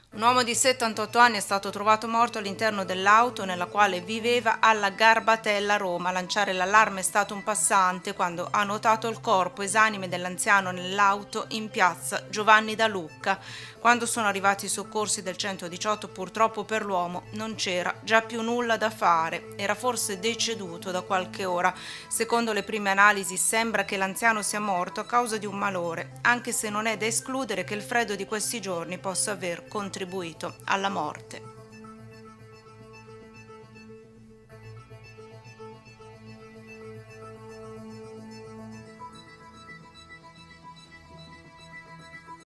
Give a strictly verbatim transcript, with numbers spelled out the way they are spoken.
Un uomo di settantotto anni è stato trovato morto all'interno dell'auto nella quale viveva alla Garbatella, Roma. A lanciare l'allarme è stato un passante quando ha notato il corpo esanime dell'anziano nell'auto in piazza Giovanni da Lucca. Quando sono arrivati i soccorsi del centodiciotto, purtroppo per l'uomo non c'era già più nulla da fare. Era forse deceduto da qualche ora. Secondo le prime analisi sembra che l'anziano sia morto a causa di un malore, anche se non è da escludere che il freddo di questi giorni possa aver contribuito alla morte.